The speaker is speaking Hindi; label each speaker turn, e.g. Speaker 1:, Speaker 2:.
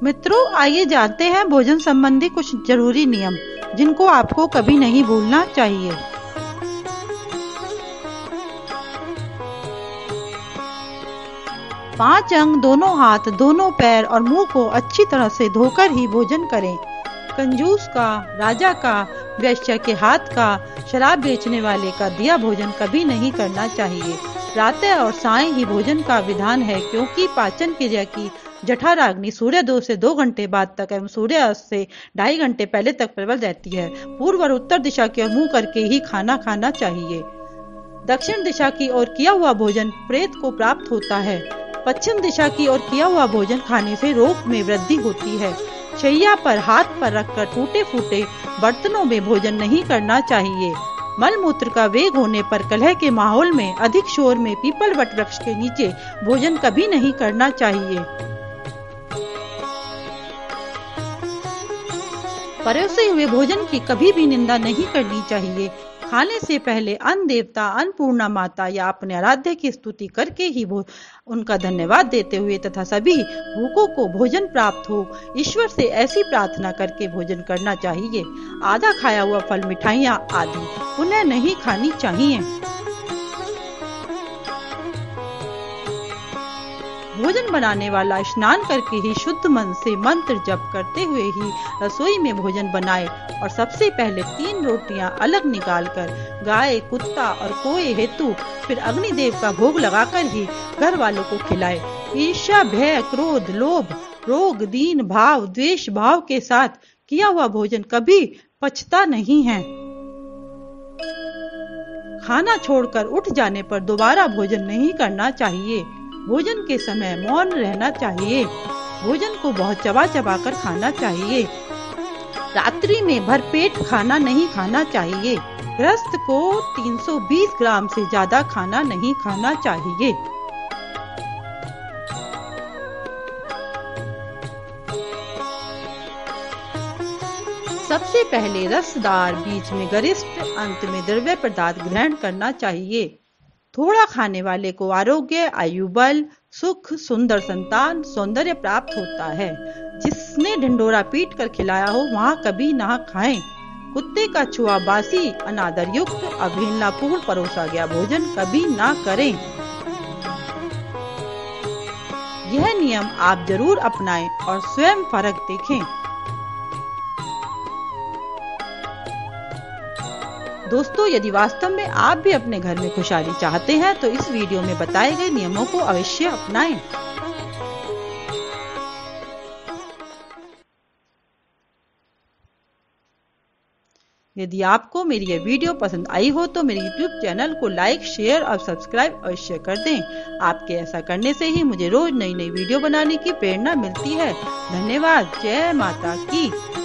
Speaker 1: मित्रों, आइए जानते हैं भोजन संबंधी कुछ जरूरी नियम जिनको आपको कभी नहीं भूलना चाहिए। पांच अंग, दोनों हाथ, दोनों पैर और मुंह को अच्छी तरह से धोकर ही भोजन करें। कंजूस का, राजा का, वेश्या के हाथ का, शराब बेचने वाले का दिया भोजन कभी नहीं करना चाहिए। प्रातः और सायं ही भोजन का विधान है, क्योंकि पाचन क्रिया की जठराग्नि सूर्योदय से 2 घंटे बाद तक एवं सूर्यास्त से 2.5 घंटे पहले तक प्रबल रहती है। पूर्व और उत्तर दिशा की ओर मुंह करके ही खाना खाना चाहिए। दक्षिण दिशा की ओर किया हुआ भोजन प्रेत को प्राप्त होता है। पश्चिम दिशा की ओर किया हुआ भोजन खाने से रोग में वृद्धि होती है। शैया पर हाथ पर रखकर टूटे फूटे बर्तनों में भोजन नहीं करना चाहिए। मल मूत्र का वेग होने पर कलह के माहौल में अधिक शोर में पीपल वट वृक्ष के नीचे भोजन कभी नहीं करना चाहिए। परोसे हुए भोजन की कभी भी निंदा नहीं करनी चाहिए। खाने से पहले अन्न देवता, अन्नपूर्णा माता या अपने आराध्य की स्तुति करके ही उनका धन्यवाद देते हुए तथा सभी भूखों को भोजन प्राप्त हो, ईश्वर से ऐसी प्रार्थना करके भोजन करना चाहिए। आधा खाया हुआ फल, मिठाइयाँ आदि पुनः नहीं खानी चाहिए। भोजन बनाने वाला स्नान करके ही शुद्ध मन से मंत्र जप करते हुए ही रसोई में भोजन बनाए और सबसे पहले 3 रोटियां अलग निकालकर गाय, कुत्ता और कोए हेतु फिर अग्निदेव का भोग लगाकर ही घर वालों को खिलाए। ईर्ष्या, भय, क्रोध, लोभ, रोग, दीन भाव, द्वेष भाव के साथ किया हुआ भोजन कभी पचता नहीं है। खाना छोड़कर उठ जाने पर दोबारा भोजन नहीं करना चाहिए। भोजन के समय मौन रहना चाहिए। भोजन को बहुत चबा चबा कर खाना चाहिए। रात्रि में भरपेट खाना नहीं खाना चाहिए। गृहस्थ को 320 ग्राम से ज्यादा खाना नहीं खाना चाहिए। सबसे पहले रसदार, बीच में गरिष्ठ, अंत में द्रव्य पदार्थ ग्रहण करना चाहिए। थोड़ा खाने वाले को आरोग्य, आयु बल, सुख, सुंदर संतान, सौंदर्य प्राप्त होता है। जिसने ढिंडोरा पीट कर खिलाया हो वहाँ कभी ना खाएं। कुत्ते का छुआ बासी, अनादर युक्त, अवहेलनापूर्ण परोसा गया भोजन कभी ना करें। यह नियम आप जरूर अपनाएं और स्वयं फर्क देखें। दोस्तों, यदि वास्तव में आप भी अपने घर में खुशहाली चाहते हैं तो इस वीडियो में बताए गए नियमों को अवश्य अपनाएं। यदि आपको मेरी यह वीडियो पसंद आई हो तो मेरे YouTube चैनल को लाइक, शेयर और सब्सक्राइब अवश्य कर दें। आपके ऐसा करने से ही मुझे रोज नई नई वीडियो बनाने की प्रेरणा मिलती है। धन्यवाद। जय माता की।